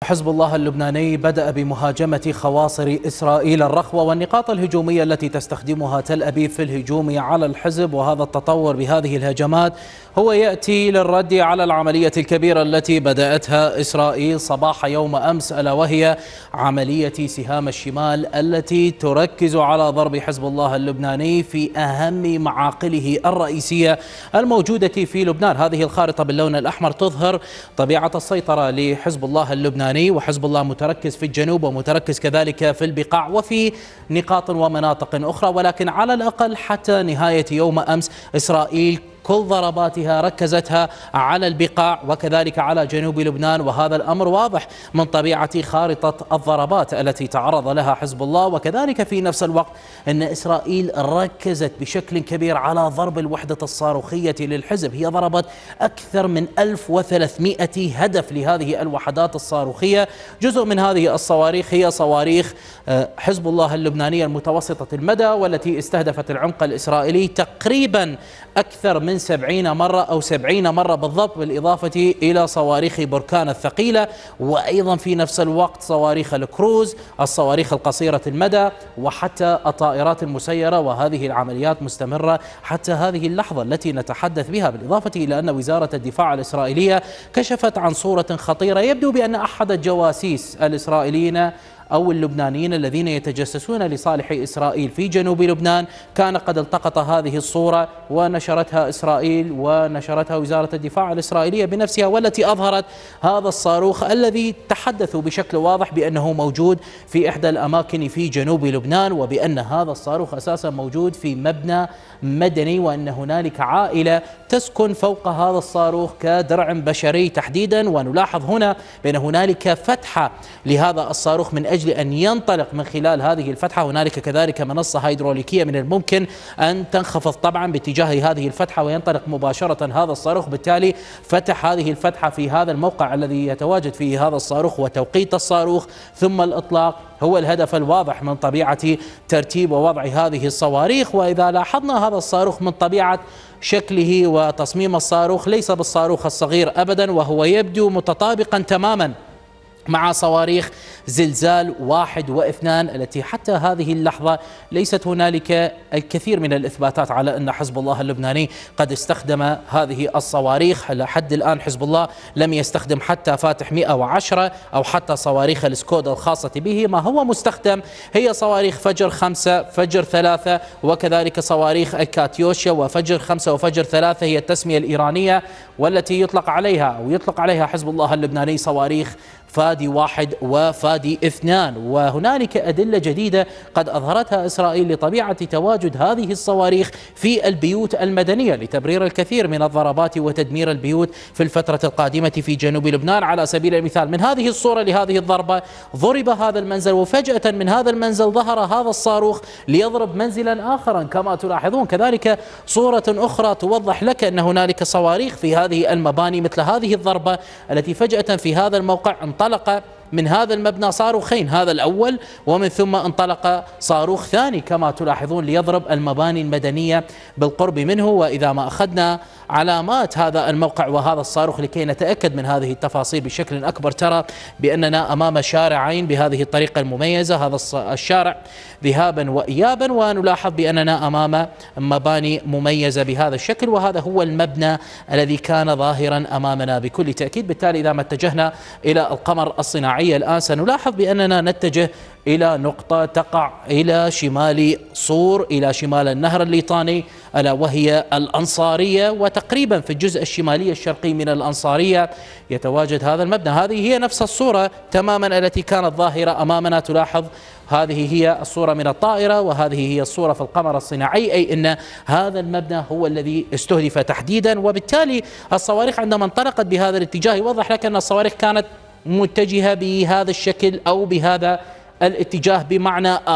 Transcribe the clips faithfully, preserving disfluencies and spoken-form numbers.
حزب الله اللبناني بدأ بمهاجمة خواصر إسرائيل الرخوة والنقاط الهجومية التي تستخدمها تل أبيب في الهجوم على الحزب، وهذا التطور بهذه الهجمات هو يأتي للرد على العملية الكبيرة التي بدأتها إسرائيل صباح يوم أمس، ألا وهي عملية سهام الشمال التي تركز على ضرب حزب الله اللبناني في أهم معاقله الرئيسية الموجودة في لبنان. هذه الخارطة باللون الأحمر تظهر طبيعة السيطرة لحزب الله اللبناني، وحزب الله متركز في الجنوب ومتركز كذلك في البقاع وفي نقاط ومناطق أخرى، ولكن على الأقل حتى نهاية يوم أمس إسرائيل كل ضرباتها ركزتها على البقاع وكذلك على جنوب لبنان، وهذا الأمر واضح من طبيعة خارطة الضربات التي تعرض لها حزب الله. وكذلك في نفس الوقت أن إسرائيل ركزت بشكل كبير على ضرب الوحدة الصاروخية للحزب، هي ضربت أكثر من ألف وثلاثمئة هدف لهذه الوحدات الصاروخية. جزء من هذه الصواريخ هي صواريخ حزب الله اللبناني المتوسطة المدى، والتي استهدفت العمق الإسرائيلي تقريبا أكثر من سبعين مرة أو سبعين مرة بالضبط، بالإضافة إلى صواريخ بركان الثقيلة، وأيضا في نفس الوقت صواريخ الكروز، الصواريخ القصيرة المدى، وحتى الطائرات المسيرة. وهذه العمليات مستمرة حتى هذه اللحظة التي نتحدث بها، بالإضافة إلى أن وزارة الدفاع الإسرائيلية كشفت عن صورة خطيرة. يبدو بأن أحد الجواسيس الإسرائيليين أو اللبنانيين الذين يتجسسون لصالح إسرائيل في جنوب لبنان كان قد التقط هذه الصورة ونشرتها إسرائيل ونشرتها وزارة الدفاع الإسرائيلية بنفسها، والتي أظهرت هذا الصاروخ الذي تحدثوا بشكل واضح بأنه موجود في إحدى الأماكن في جنوب لبنان، وبأن هذا الصاروخ أساسا موجود في مبنى مدني، وأن هنالك عائلة تسكن فوق هذا الصاروخ كدرع بشري تحديدا. ونلاحظ هنا بأن هنالك فتحة لهذا الصاروخ من أجل أن ينطلق من خلال هذه الفتحة. هنالك كذلك منصة هيدروليكية من الممكن أن تنخفض طبعا باتجاه هذه الفتحة وينطلق مباشرة هذا الصاروخ. بالتالي فتح هذه الفتحة في هذا الموقع الذي يتواجد فيه هذا الصاروخ وتوقيت الصاروخ ثم الإطلاق هو الهدف الواضح من طبيعة ترتيب ووضع هذه الصواريخ. وإذا لاحظنا هذا الصاروخ من طبيعة شكله وتصميم الصاروخ ليس بالصاروخ الصغير أبدا، وهو يبدو متطابقا تماما مع صواريخ زلزال واحد واثنان التي حتى هذه اللحظة ليست هنالك الكثير من الإثباتات على أن حزب الله اللبناني قد استخدم هذه الصواريخ. لحد الآن حزب الله لم يستخدم حتى فاتح مئة وعشرة أو حتى صواريخ السكودا الخاصة به. ما هو مستخدم هي صواريخ فجر خمسة، فجر ثلاثة، وكذلك صواريخ الكاتيوشا وفجر خمسة وفجر ثلاثة هي التسمية الإيرانية، والتي يطلق عليها أو يطلق عليها حزب الله اللبناني صواريخ فادي واحد وفادي اثنان. وهنالك أدلة جديدة قد أظهرتها إسرائيل لطبيعة تواجد هذه الصواريخ في البيوت المدنية لتبرير الكثير من الضربات وتدمير البيوت في الفترة القادمة في جنوب لبنان. على سبيل المثال من هذه الصورة لهذه الضربة ضرب هذا المنزل، وفجأة من هذا المنزل ظهر هذا الصاروخ ليضرب منزلا آخرا كما تلاحظون. كذلك صورة أخرى توضح لك أن هنالك صواريخ في هذه المباني مثل هذه الضربة التي فجأة في هذا الموقع انطلق من هذا المبنى صاروخين، هذا الأول ومن ثم انطلق صاروخ ثاني كما تلاحظون ليضرب المباني المدنية بالقرب منه. وإذا ما أخذنا علامات هذا الموقع وهذا الصاروخ لكي نتأكد من هذه التفاصيل بشكل أكبر، ترى بأننا أمام شارعين بهذه الطريقة المميزة، هذا الشارع ذهابا وإيابا، ونلاحظ بأننا أمام مباني مميزة بهذا الشكل، وهذا هو المبنى الذي كان ظاهرا أمامنا بكل تأكيد. بالتالي إذا ما اتجهنا إلى القمر الصناعي الآن سنلاحظ بأننا نتجه إلى نقطة تقع إلى شمال صور، إلى شمال النهر الليطاني، ألا وهي الأنصارية، وتقريبا في الجزء الشمالي الشرقي من الأنصارية يتواجد هذا المبنى. هذه هي نفس الصورة تماما التي كانت ظاهرة أمامنا. تلاحظ هذه هي الصورة من الطائرة وهذه هي الصورة في القمر الصناعي، أي أن هذا المبنى هو الذي استهدف تحديدا. وبالتالي الصواريخ عندما انطلقت بهذا الاتجاه يوضح لك أن الصواريخ كانت متجهة بهذا الشكل أو بهذا الاتجاه بمعنى آخر.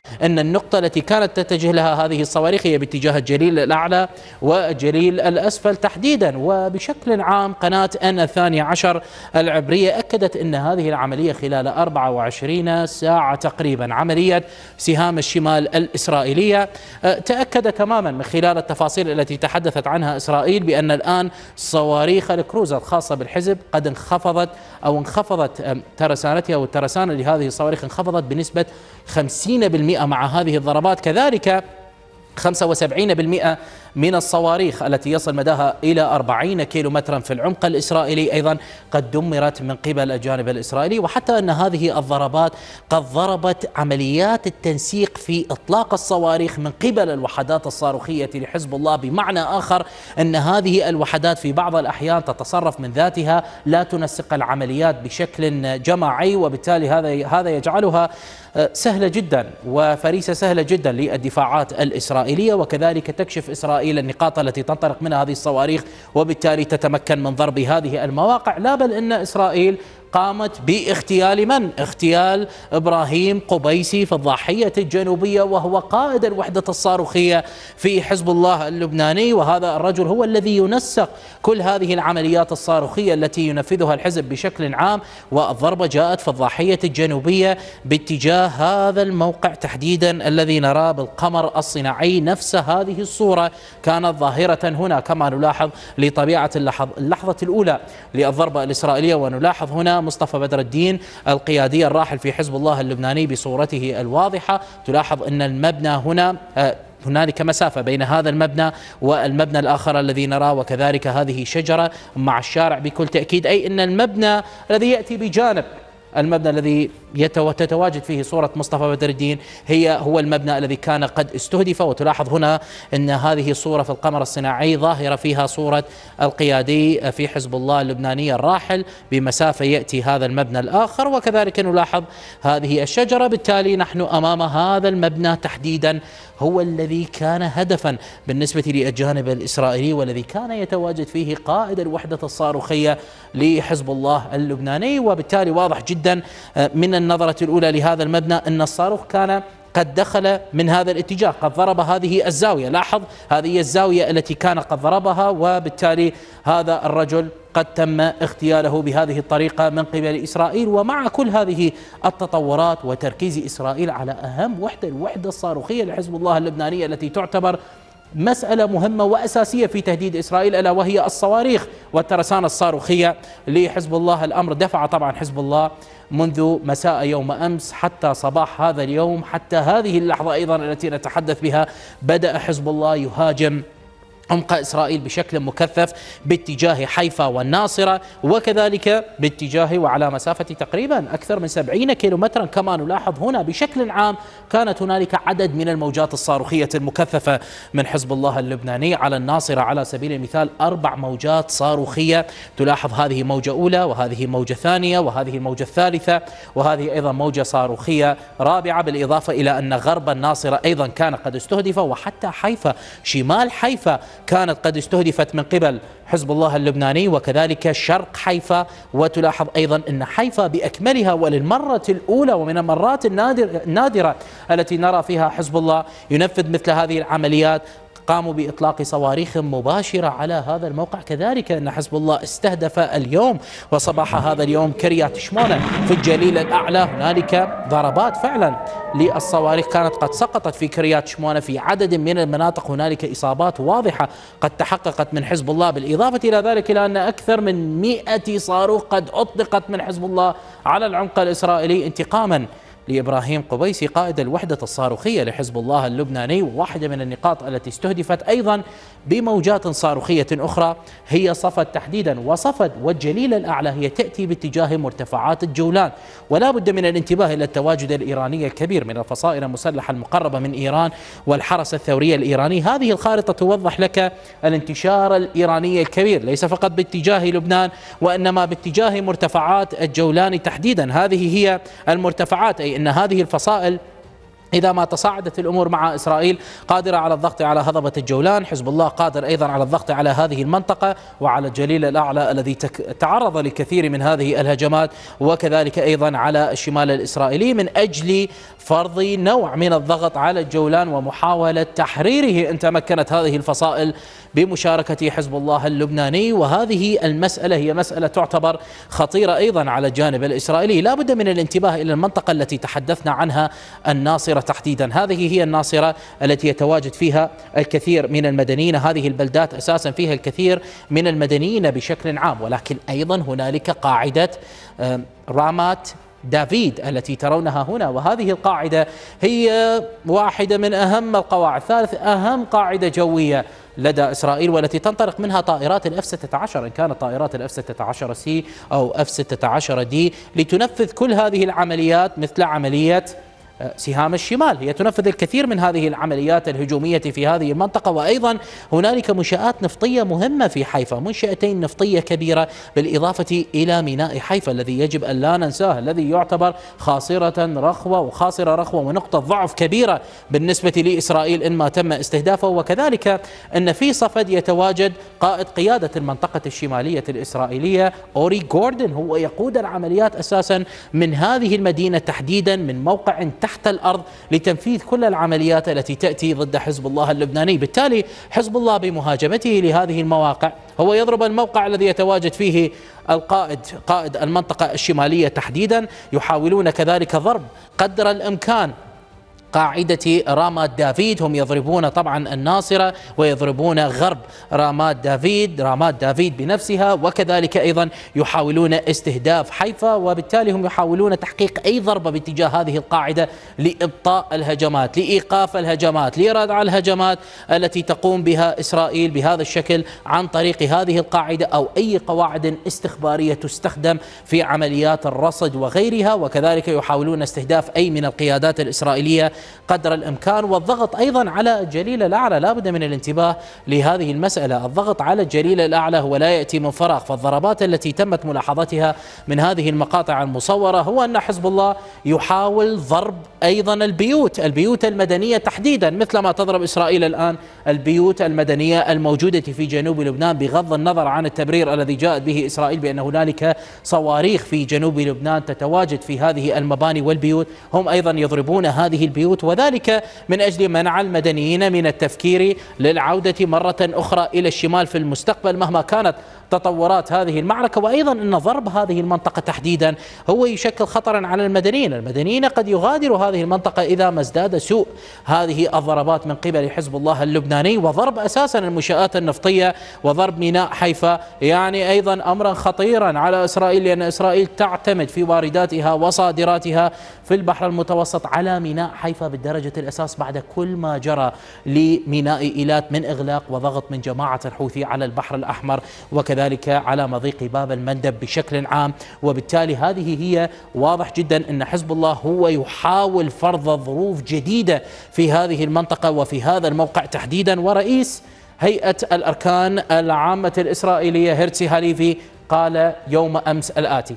أن النقطة التي كانت تتجه لها هذه الصواريخ هي باتجاه الجليل الأعلى والجليل الأسفل تحديدا. وبشكل عام قناة أن الثانية عشر العبرية أكدت أن هذه العملية خلال أربعة وعشرين ساعة تقريبا، عملية سهام الشمال الإسرائيلية. تأكد تماما من خلال التفاصيل التي تحدثت عنها إسرائيل بأن الآن صواريخ الكروز الخاصة بالحزب قد انخفضت أو انخفضت ترسانتها، والترسانة لهذه الصواريخ انخفضت بنسبة خمسين بالمئة مع هذه الضربات. كذلك خمسة وسبعين بالمئة من الصواريخ التي يصل مداها إلى أربعين كيلو مترا في العمق الإسرائيلي أيضا قد دمرت من قبل الجانب الإسرائيلي. وحتى أن هذه الضربات قد ضربت عمليات التنسيق في إطلاق الصواريخ من قبل الوحدات الصاروخية لحزب الله، بمعنى آخر أن هذه الوحدات في بعض الأحيان تتصرف من ذاتها، لا تنسق العمليات بشكل جماعي، وبالتالي هذا هذا يجعلها سهلة جدا وفريسة سهلة جدا للدفاعات الإسرائيلية. وكذلك تكشف إسرائيل النقاط التي تنطلق منها هذه الصواريخ، وبالتالي تتمكن من ضرب هذه المواقع. لا بل أن إسرائيل قامت باغتيال من؟ اغتيال إبراهيم قبيسي في الضاحية الجنوبية، وهو قائد الوحدة الصاروخية في حزب الله اللبناني، وهذا الرجل هو الذي ينسق كل هذه العمليات الصاروخية التي ينفذها الحزب بشكل عام. والضربة جاءت في الضاحية الجنوبية باتجاه هذا الموقع تحديدا الذي نراه بالقمر الصناعي. نفس هذه الصورة كانت ظاهرة هنا كما نلاحظ لطبيعة اللحظة الأولى للضربة الإسرائيلية. ونلاحظ هنا مصطفى بدر الدين القيادي الراحل في حزب الله اللبناني بصورته الواضحة. تلاحظ أن المبنى هنا هنالك مسافة بين هذا المبنى والمبنى الآخر الذي نراه، وكذلك هذه شجرة مع الشارع بكل تأكيد، أي أن المبنى الذي يأتي بجانب المبنى الذي تتواجد فيه صورة مصطفى بدر الدين هي هو المبنى الذي كان قد استهدف. وتلاحظ هنا أن هذه الصورة في القمر الصناعي ظاهرة فيها صورة القيادي في حزب الله اللبناني الراحل بمسافة يأتي هذا المبنى الآخر، وكذلك نلاحظ هذه الشجرة. بالتالي نحن أمام هذا المبنى تحديدا هو الذي كان هدفا بالنسبة للجانب الإسرائيلي، والذي كان يتواجد فيه قائد الوحدة الصاروخية لحزب الله اللبناني. وبالتالي واضح جدا من النظرة الأولى لهذا المبنى أن الصاروخ كان قد دخل من هذا الاتجاه، قد ضرب هذه الزاوية. لاحظ هذه الزاوية التي كان قد ضربها، وبالتالي هذا الرجل قد تم اغتياله بهذه الطريقة من قبل إسرائيل. ومع كل هذه التطورات وتركيز إسرائيل على أهم وحدة، الوحدة الصاروخية لحزب الله اللبنانية التي تعتبر مسألة مهمة وأساسية في تهديد إسرائيل، ألا وهي الصواريخ والترسانة الصاروخية لحزب الله. الأمر دفع طبعا حزب الله منذ مساء يوم أمس حتى صباح هذا اليوم، حتى هذه اللحظة أيضا التي نتحدث بها، بدأ حزب الله يهاجم عمق إسرائيل بشكل مكثف باتجاه حيفا والناصرة، وكذلك باتجاه وعلى مسافة تقريبا أكثر من سبعين كيلومترا. كما نلاحظ هنا بشكل عام كانت هنالك عدد من الموجات الصاروخية المكثفة من حزب الله اللبناني على الناصرة. على سبيل المثال أربع موجات صاروخية، تلاحظ هذه موجة أولى وهذه موجة ثانية وهذه الموجة الثالثة وهذه أيضا موجة صاروخية رابعة، بالإضافة إلى أن غرب الناصرة أيضا كان قد استهدف، وحتى حيفا شمال حيفا كانت قد استهدفت من قبل حزب الله اللبناني، وكذلك شرق حيفا. وتلاحظ أيضا أن حيفا بأكملها وللمرة الأولى ومن المرات النادر النادرة التي نرى فيها حزب الله ينفذ مثل هذه العمليات، قاموا بإطلاق صواريخ مباشرة على هذا الموقع. كذلك أن حزب الله استهدف اليوم وصباح هذا اليوم كريات شمونة في الجليل الأعلى. هنالك ضربات فعلا للصواريخ كانت قد سقطت في كريات شمونة في عدد من المناطق، هنالك إصابات واضحة قد تحققت من حزب الله، بالإضافة إلى ذلك إلى أن أكثر من مئة صاروخ قد أطلقت من حزب الله على العمق الإسرائيلي انتقاما لإبراهيم قبيسي قائد الوحدة الصاروخية لحزب الله اللبناني. وواحدة من النقاط التي استهدفت أيضا بموجات صاروخية أخرى هي صفد تحديدا، وصفد والجليل الأعلى هي تأتي باتجاه مرتفعات الجولان. ولا بد من الانتباه إلى التواجد الإيراني الكبير من الفصائل المسلحة المقربة من إيران والحرس الثوري الإيراني. هذه الخارطة توضح لك الانتشار الإيراني الكبير ليس فقط باتجاه لبنان وإنما باتجاه مرتفعات الجولان تحديدا. هذه هي المرتفعات، أي أن هذه الفصائل إذا ما تصاعدت الأمور مع إسرائيل قادرة على الضغط على هضبة الجولان، حزب الله قادر أيضا على الضغط على هذه المنطقة وعلى الجليل الأعلى الذي تعرض لكثير من هذه الهجمات، وكذلك أيضا على الشمال الإسرائيلي من أجل فرض نوع من الضغط على الجولان ومحاولة تحريره إن تمكنت هذه الفصائل بمشاركة حزب الله اللبناني. وهذه المسألة هي مسألة تعتبر خطيرة أيضا على الجانب الإسرائيلي. لا بد من الانتباه إلى المنطقة التي تحدثنا عنها، الناصرة تحديدا. هذه هي الناصرة التي يتواجد فيها الكثير من المدنيين، هذه البلدات أساسا فيها الكثير من المدنيين بشكل عام، ولكن أيضا هنالك قاعدة رامات دافيد التي ترونها هنا، وهذه القاعدة هي واحدة من أهم القواعد، ثالث أهم قاعدة جوية لدى إسرائيل، والتي تنطلق منها طائرات الإف ستة عشر إن كانت طائرات الإف ستة عشر سي أو إف ستة عشر دي، لتنفذ كل هذه العمليات مثل عملية سهام الشمال. هي تنفذ الكثير من هذه العمليات الهجومية في هذه المنطقة. وأيضا هنالك منشآت نفطية مهمة في حيفا، منشأتين نفطية كبيرة بالإضافة إلى ميناء حيفا الذي يجب أن لا ننساه، الذي يعتبر خاصرة رخوة وخاصرة رخوة ونقطة ضعف كبيرة بالنسبة لإسرائيل إن ما تم استهدافه. وكذلك أن في صفد يتواجد قائد قيادة المنطقة الشمالية الإسرائيلية أوري جوردن، هو يقود العمليات أساسا من هذه المدينة تحديدا، من موقع تحت الأرض لتنفيذ كل العمليات التي تأتي ضد حزب الله اللبناني. بالتالي حزب الله بمهاجمته لهذه المواقع هو يضرب الموقع الذي يتواجد فيه القائد قائد المنطقة الشمالية تحديدا، يحاولون كذلك ضرب قدر الإمكان قاعدة رامات دافيد، هم يضربون طبعا الناصرة ويضربون غرب رامات دافيد رامات دافيد بنفسها، وكذلك أيضا يحاولون استهداف حيفا، وبالتالي هم يحاولون تحقيق أي ضربة باتجاه هذه القاعدة لإبطاء الهجمات، لإيقاف الهجمات، لإردع الهجمات التي تقوم بها إسرائيل بهذا الشكل عن طريق هذه القاعدة أو أي قواعد استخبارية تستخدم في عمليات الرصد وغيرها. وكذلك يحاولون استهداف أي من القيادات الإسرائيلية قدر الإمكان، والضغط أيضا على الجليل الأعلى. لا بد من الانتباه لهذه المسألة، الضغط على الجليل الأعلى هو لا يأتي من فراغ. فالضربات التي تمت ملاحظتها من هذه المقاطع المصورة هو أن حزب الله يحاول ضرب أيضا البيوت البيوت المدنية تحديدا، مثل ما تضرب إسرائيل الآن البيوت المدنية الموجودة في جنوب لبنان، بغض النظر عن التبرير الذي جاءت به إسرائيل بأن هنالك صواريخ في جنوب لبنان تتواجد في هذه المباني والبيوت. هم أيضا يضربون هذه البيوت، وذلك من أجل منع المدنيين من التفكير للعودة مرة أخرى إلى الشمال في المستقبل مهما كانت تطورات هذه المعركة. وأيضا أن ضرب هذه المنطقة تحديدا هو يشكل خطرا على المدنيين المدنيين قد يغادروا هذه المنطقة إذا ما ازداد سوء هذه الضربات من قبل حزب الله اللبناني، وضرب أساسا المنشآت النفطية وضرب ميناء حيفا يعني أيضا أمرا خطيرا على إسرائيل، لأن إسرائيل تعتمد في وارداتها وصادراتها في البحر المتوسط على ميناء حيفا بالدرجة الأساس بعد كل ما جرى لميناء إيلات من إغلاق وضغط من جماعة الحوثي على البحر الأحمر وكذلك على مضيق باب المندب بشكل عام. وبالتالي هذه هي واضح جدا أن حزب الله هو يحاول فرض ظروف جديدة في هذه المنطقة وفي هذا الموقع تحديدا. ورئيس هيئة الأركان العامة الإسرائيلية هيرتسي هاليفي قال يوم أمس الآتي: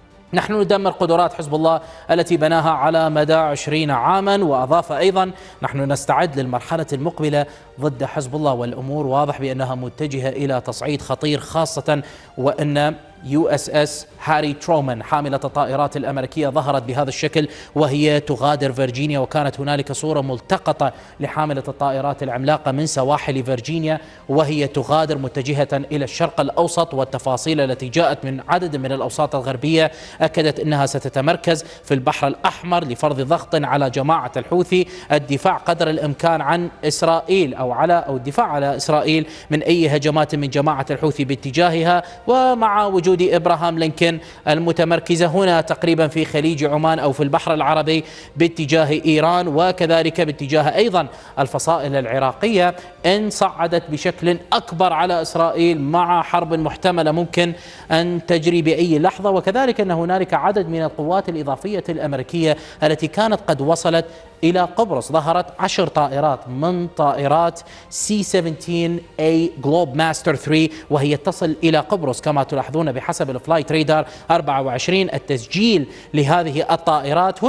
نحن ندمر قدرات حزب الله التي بناها على مدى عشرين عاما. وأضاف أيضا: نحن نستعد للمرحلة المقبلة ضد حزب الله، والأمور واضح بأنها متجهة إلى تصعيد خطير، خاصة وأن يو اس اس هاري ترومان حاملة الطائرات الأمريكية ظهرت بهذا الشكل وهي تغادر فيرجينيا، وكانت هنالك صورة ملتقطة لحاملة الطائرات العملاقة من سواحل فيرجينيا وهي تغادر متجهة إلى الشرق الأوسط. والتفاصيل التي جاءت من عدد من الأوساط الغربية أكدت أنها ستتمركز في البحر الأحمر لفرض ضغط على جماعة الحوثي، الدفاع قدر الإمكان عن إسرائيل أو على أو الدفاع على إسرائيل من أي هجمات من جماعة الحوثي باتجاهها، ومع وجود إبراهام لينكن المتمركزة هنا تقريبا في خليج عمان أو في البحر العربي باتجاه إيران، وكذلك باتجاه أيضا الفصائل العراقية إن صعدت بشكل أكبر على إسرائيل مع حرب محتملة ممكن أن تجري بأي لحظة. وكذلك أن هنالك عدد من القوات الإضافية الأمريكية التي كانت قد وصلت إلى قبرص، ظهرت عشر طائرات من طائرات سي سبعتاشر إيه جلوب ماستر ثلاثة وهي تصل إلى قبرص كما تلاحظون بحسب الفلايت ريدار أربعة وعشرين. التسجيل لهذه الطائرات هنا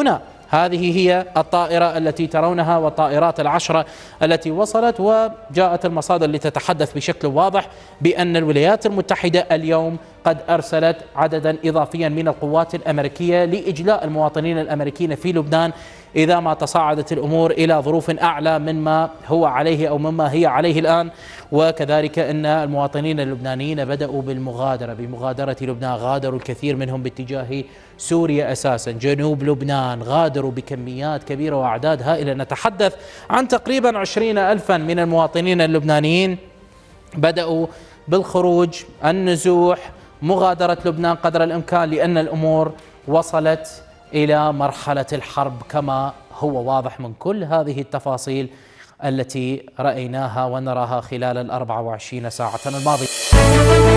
هذه هي الطائرة التي ترونها والطائرات العشرة التي وصلت. وجاءت المصادر لتتحدث بشكل واضح بأن الولايات المتحدة اليوم قد أرسلت عددا إضافيا من القوات الأمريكية لإجلاء المواطنين الأمريكيين في لبنان إذا ما تصاعدت الأمور إلى ظروف أعلى مما هو عليه أو مما هي عليه الآن. وكذلك أن المواطنين اللبنانيين بدأوا بالمغادرة بمغادرة لبنان، غادروا الكثير منهم باتجاه سوريا أساسا، جنوب لبنان غادروا بكميات كبيرة وأعداد هائلة. نتحدث عن تقريبا عشرين ألفا من المواطنين اللبنانيين بدأوا بالخروج، النزوح، مغادرة لبنان قدر الإمكان، لأن الأمور وصلت إلى مرحلة الحرب كما هو واضح من كل هذه التفاصيل التي رأيناها ونراها خلال الأربع وعشرين ساعة الماضية.